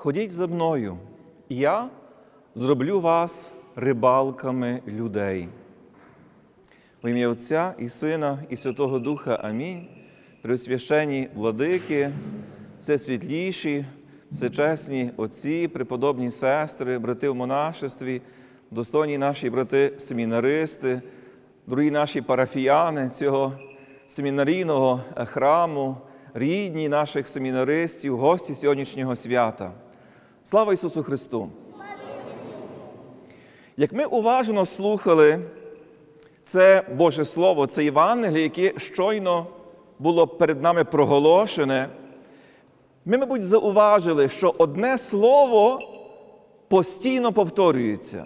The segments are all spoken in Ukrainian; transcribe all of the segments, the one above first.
ходіть за мною, і я зроблю вас рибалками людей. В ім'я Отця і Сина, і Святого Духа. Амінь. Преосвященні владики, всесвітліші, всечесні отці, преподобні сестри, брати в монашестві, достойні наші брати-семінаристи, дорогі наші парафіяни цього семінарійного храму, рідні наших семінаристів, гості сьогоднішнього свята. Слава Ісусу Христу! Як ми уважно слухали це Боже Слово, це Євангеліє, яке щойно було перед нами проголошене, ми, мабуть, зауважили, що одне слово постійно повторюється.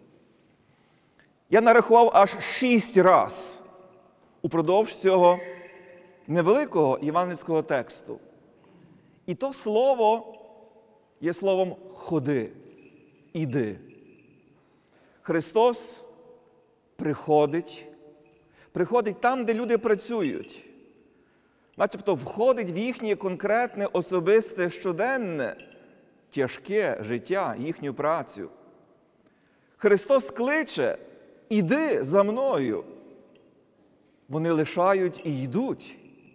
Я нарахував аж 6 разів упродовж цього невеликого євангельського тексту. І то слово є словом «ходи», «іди». Христос приходить там, де люди працюють, начебто входить в їхнє конкретне, особисте, щоденне, тяжке життя, їхню працю. Христос кличе: «Іди за мною». Вони лишають і йдуть.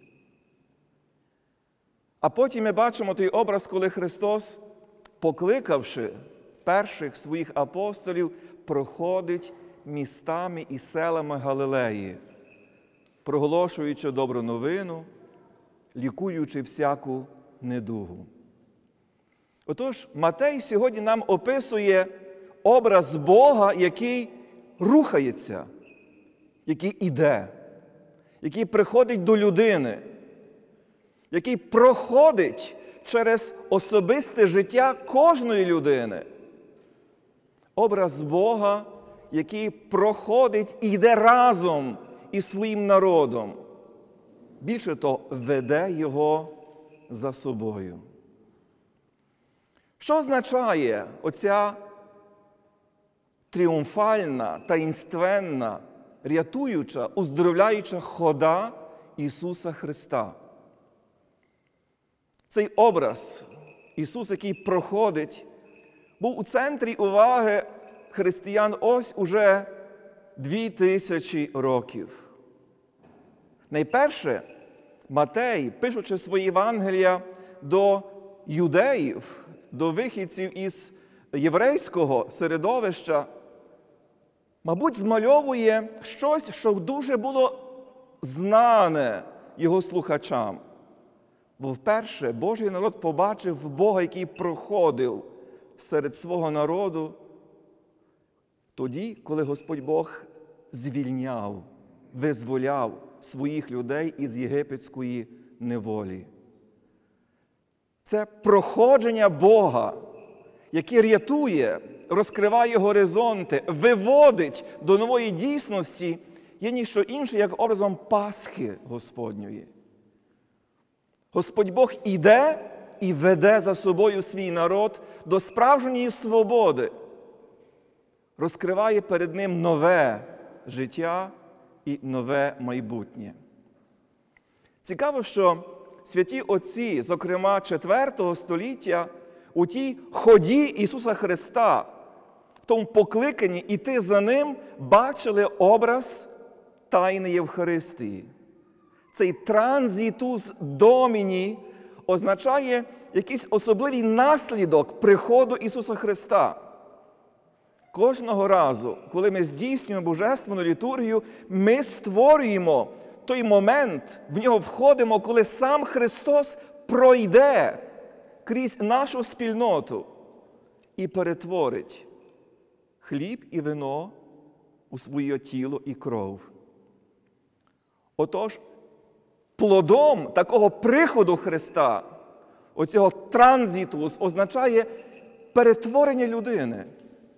А потім ми бачимо той образ, коли Христос, покликавши перших своїх апостолів, проходить містами і селами Галилеї, проголошуючи добру новину, лікуючи всяку недугу. Отож, Матей сьогодні нам описує образ Бога, який рухається, який іде, який приходить до людини, який проходить через особисте життя кожної людини. Образ Бога, який проходить і йде разом із своїм народом. Більше того, веде його за собою. Що означає оця тріумфальна, таїнственна, рятуюча, уздоровляюча хода Ісуса Христа? Цей образ Ісус, який проходить, був у центрі уваги християн ось уже 2000 років. Найперше, Матей, пишучи свої Євангелія до юдеїв, до вихідців із єврейського середовища, мабуть, змальовує щось, що дуже було знане його слухачам. Бо вперше Божий народ побачив Бога, який проходив серед свого народу, тоді, коли Господь Бог звільняв, визволяв своїх людей із єгипетської неволі. Це проходження Бога, який рятує, розкриває горизонти, виводить до нової дійсності, є ніщо інше, як образом Пасхи Господньої. Господь Бог іде і веде за собою свій народ до справжньої свободи, розкриває перед ним нове життя і нове майбутнє. Цікаво, що святі отці, зокрема IV століття, у тій ході Ісуса Христа, в тому покликанні іти за Ним, бачили образ тайни Євхаристії. Цей транзитус доміні означає якийсь особливий наслідок приходу Ісуса Христа. Кожного разу, коли ми здійснюємо божественну літургію, ми створюємо той момент, в нього входимо, коли сам Христос пройде крізь нашу спільноту і перетворить хліб і вино у своє тіло і кров. Отож, плодом такого приходу Христа, оцього транзиту, означає перетворення людини.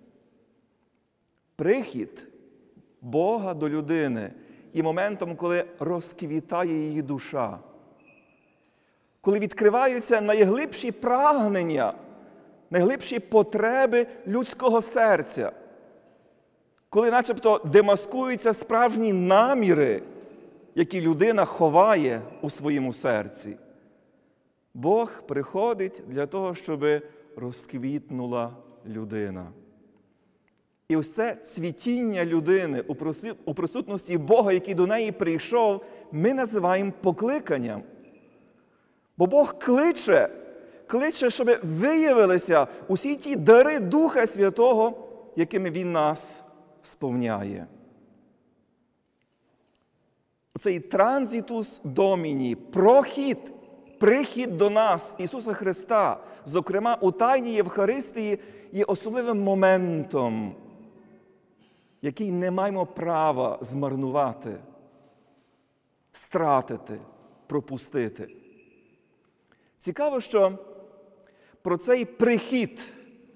Прихід Бога до людини є моментом, коли розквітає її душа, коли відкриваються найглибші прагнення, найглибші потреби людського серця, коли начебто демаскуються справжні наміри, які людина ховає у своєму серці. Бог приходить для того, щоб розквітнула людина. І ось це цвітіння людини у присутності Бога, який до неї прийшов, ми називаємо покликанням. Бо Бог кличе, щоб виявилися усі ті дари Духа Святого, якими Він нас сповняє. Оцей транзитус доміні, прихід до нас Ісуса Христа, зокрема у Тайній Євхаристії, є особливим моментом, який не маємо права змарнувати, стратити, пропустити. Цікаво, що про цей прихід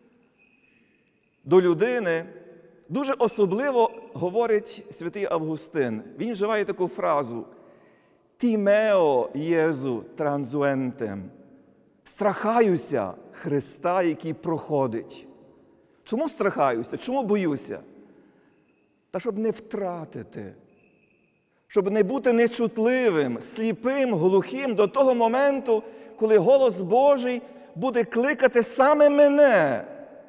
до людини дуже особливо говорить святий Августин. Він вживає таку фразу «Тімео Єзу транзуентем» – «Страхаюся Христа, який проходить». Чому страхаюся? Чому боюся? Та щоб не втратити, щоб не бути нечутливим, сліпим, глухим до того моменту, коли голос Божий буде кликати саме мене.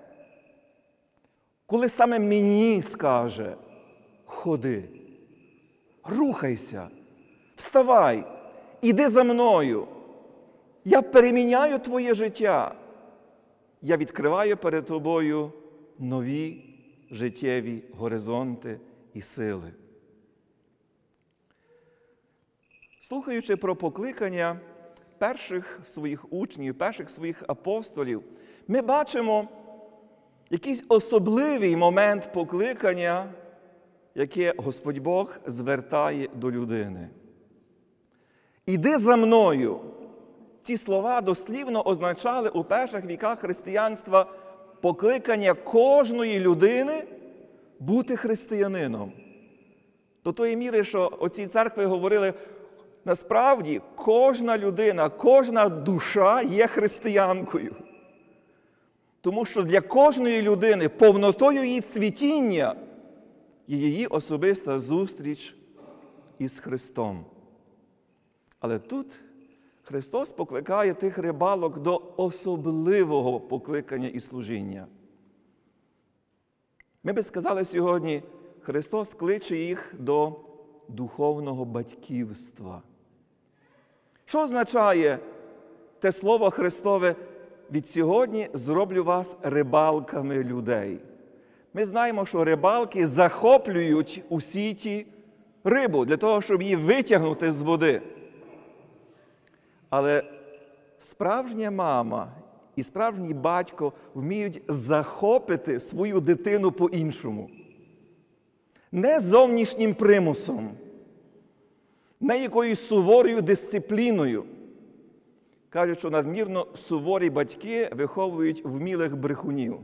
Коли саме мені скаже «Ходи, рухайся, вставай, іди за мною, я переміняю твоє життя, я відкриваю перед тобою нові життєві горизонти і сили». Слухаючи про покликання перших своїх учнів, перших своїх апостолів, ми бачимо якийсь особливий момент покликання, яке Господь Бог звертає до людини. «Іди за мною». Ці слова дослівно означали у перших віках християнства покликання кожної людини бути християнином. До тої міри, що оці церкви говорили, насправді кожна людина, кожна душа є християнкою. Тому що для кожної людини повнотою її цвітіння є її особиста зустріч із Христом. Але тут Христос покликає тих рибалок до особливого покликання і служіння. Ми би сказали сьогодні, Христос кличе їх до духовного батьківства. Що означає те слово Христове «Від сьогодні зроблю вас рибалками людей»? Ми знаємо, що рибалки захоплюють у сіті рибу для того, щоб її витягнути з води. Але справжня мама і справжній батько вміють захопити свою дитину по-іншому. Не зовнішнім примусом, не якоюсь суворою дисципліною. Кажуть, що надмірно суворі батьки виховують вмілих брехунів.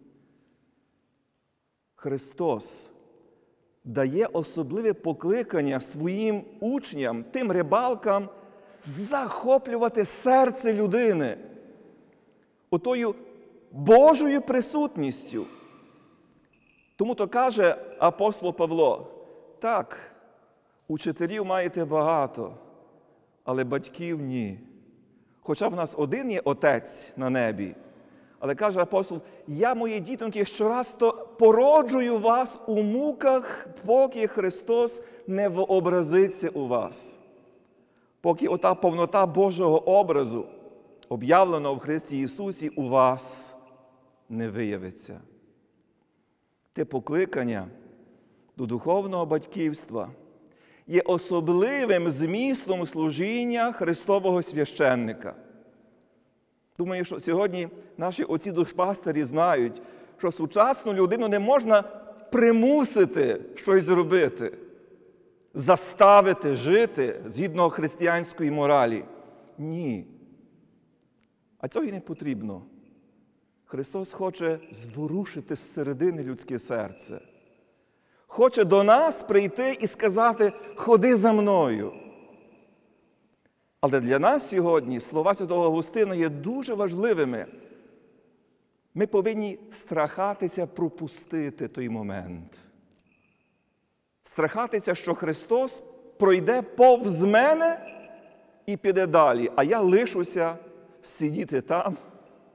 Христос дає особливе покликання своїм учням, тим рибалкам, захоплювати серце людини отою Божою присутністю. Тому-то каже апостол Павло, так, учителів маєте багато, але батьків ні. Хоча в нас один є Отець на небі, але каже апостол, я, мої дітоньки, щораз то породжую вас у муках, поки Христос не вообразиться у вас. Поки ота повнота Божого образу, об'явленого в Христі Ісусі, у вас не виявиться. Те покликання до духовного батьківства є особливим змістом служіння Христового священника. Думаю, що сьогодні наші отці-душпастері знають, що сучасну людину не можна примусити щось зробити, заставити жити згідно християнської моралі. Ні. А цього й не потрібно. Христос хоче зворушити зсередини людське серце. Хоче до нас прийти і сказати «Ходи за мною». Але для нас сьогодні слова святого Августина є дуже важливими. Ми повинні страхатися пропустити той момент. Страхатися, що Христос пройде повз мене і піде далі, а я лишуся сидіти там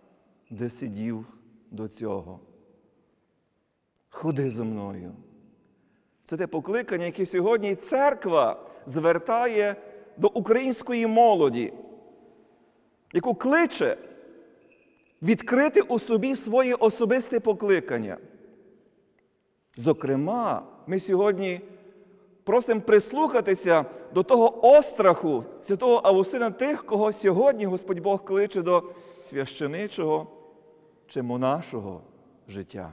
де сидів до цього. Ходи за мною. Це те покликання, яке сьогодні церква звертає до української молоді, яку кличе відкрити у собі своє особисте покликання. Зокрема, ми сьогодні просимо прислухатися до того остраху святого Августина тих, кого сьогодні Господь Бог кличе до священичого чи монашого життя.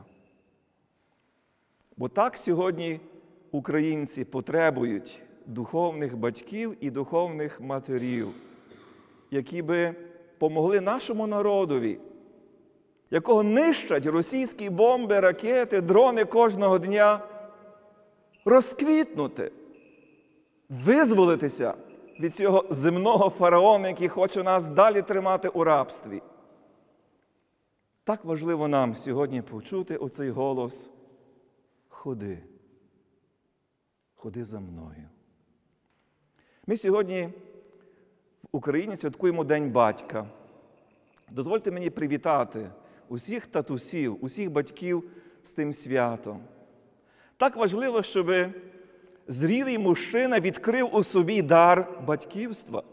Бо так сьогодні українці потребують духовних батьків і духовних матерів, які би помогли нашому народові, якого нищать російські бомби, ракети, дрони кожного дня, розквітнути, визволитися від цього земного фараона, який хоче нас далі тримати у рабстві. Так важливо нам сьогодні почути оцей голос: ходи, ходи за мною. Ми сьогодні в Україні святкуємо День батька. Дозвольте мені привітати усіх татусів, усіх батьків з тим святом. Так важливо, щоб зрілий мужчина відкрив у собі дар батьківства.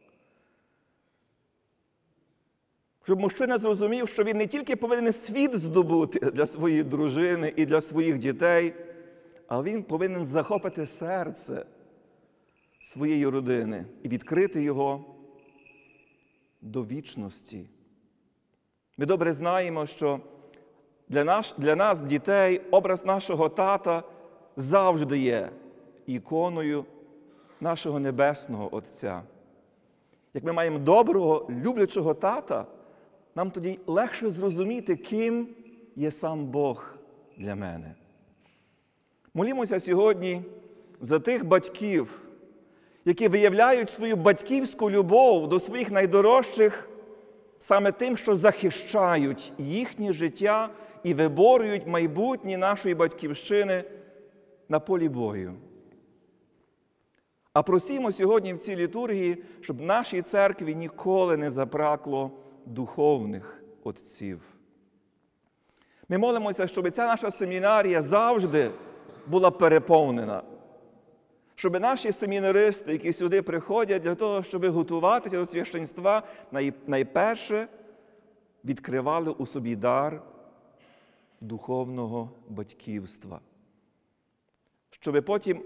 Щоб мужчина зрозумів, що він не тільки повинен світ здобути для своєї дружини і для своїх дітей, але він повинен захопити серце своєї родини і відкрити його до вічності. Ми добре знаємо, що для нас, дітей, образ нашого тата завжди є іконою нашого Небесного Отця. Як ми маємо доброго, люблячого тата, нам тоді легше зрозуміти, ким є сам Бог для мене. Молімося сьогодні за тих батьків, які виявляють свою батьківську любов до своїх найдорожчих саме тим, що захищають їхнє життя і виборюють майбутнє нашої батьківщини на полі бою. А просімо сьогодні в цій літургії, щоб в нашій церкві ніколи не забракло духовних отців. Ми молимося, щоб ця наша семінарія завжди була переповнена. Щоб наші семінаристи, які сюди приходять для того, щоб готуватися до священства, найперше відкривали у собі дар духовного батьківства. Щоб потім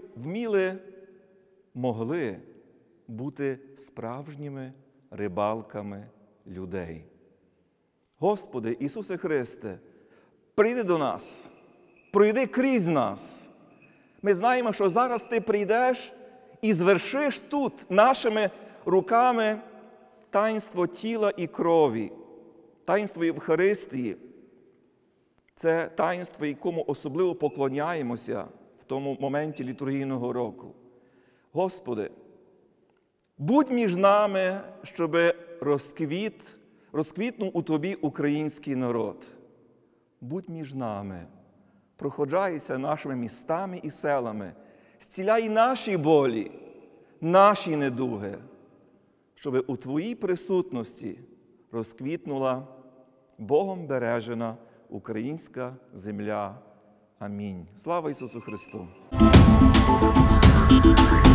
могли бути справжніми рибалками людей. Господи Ісусе Христе, прийди до нас, пройди крізь нас. Ми знаємо, що зараз Ти прийдеш і звершиш тут нашими руками таїнство тіла і крові, таїнство Євхаристії. Це таїнство, якому особливо поклоняємося в тому моменті літургійного року. Господи, будь між нами, щоб розквітнув у Тобі український народ. Будь між нами, проходжайся нашими містами і селами, зціляй наші болі, наші недуги, щоб у Твоїй присутності розквітнула Богом бережена українська земля. Амінь. Слава Ісусу Христу!